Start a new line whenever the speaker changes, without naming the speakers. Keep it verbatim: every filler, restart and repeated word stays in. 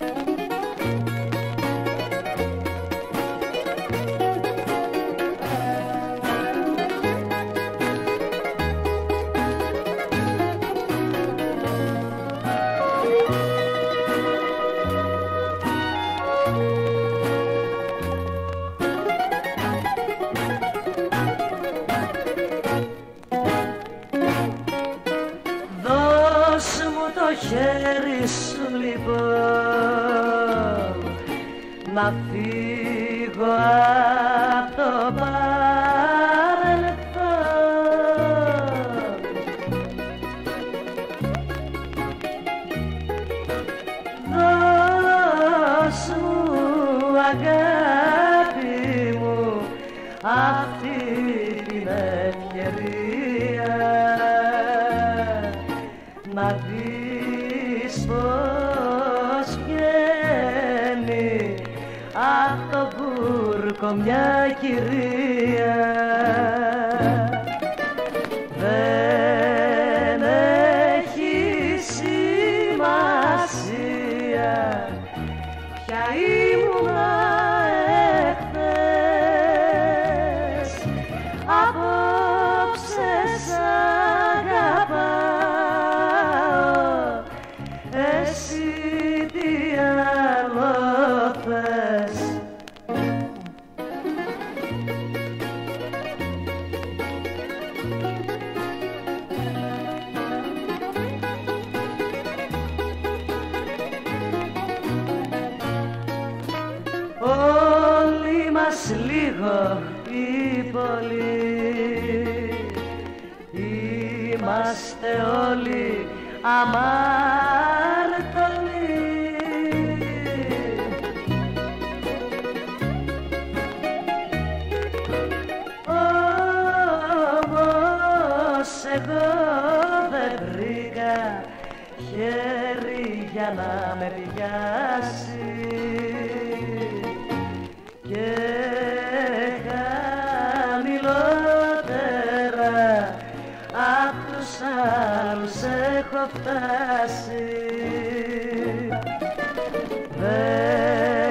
χέρι σου λοιπόν να φύγω απ' το παρελθόν. Δώσ' μου αγάπη μου αυτή την ευκαιρία να δεις πως βγαίνει απ' το βούρκο μια κυρία. Δεν έχει σημασία ποια ήμουνα εχθές, απόψε σ' αγαπάω, εσύ τι άλλο θες. Όλοι μας λίγο ή πολύ είμαστε όλοι αμάρτωλοι. Όμως εγώ δεν βρήκα χέρι για να με πιάσει και χαμηλότερα απ' τους άλλους έχω φτάσει.